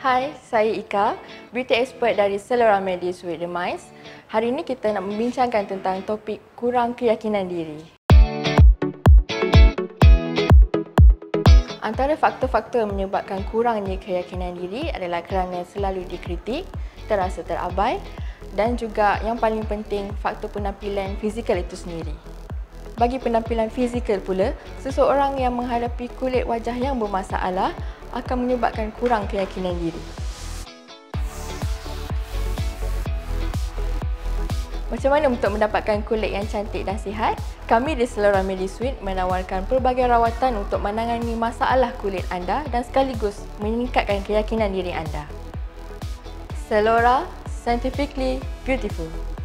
Hai, saya Ika, beauty expert dari Selora Medis with The Mice. Hari ini kita nak membincangkan tentang topik kurang keyakinan diri. Antara faktor-faktor menyebabkan kurangnya keyakinan diri adalah kerana selalu dikritik, terasa terabai dan juga yang paling penting faktor penampilan fizikal itu sendiri. Bagi penampilan fizikal pula, seseorang yang menghadapi kulit wajah yang bermasalah akan menyebabkan kurang keyakinan diri. Macam mana untuk mendapatkan kulit yang cantik dan sihat? Kami di Selora Medis Suite menawarkan pelbagai rawatan untuk menangani masalah kulit anda dan sekaligus meningkatkan keyakinan diri anda. Selora, scientifically beautiful.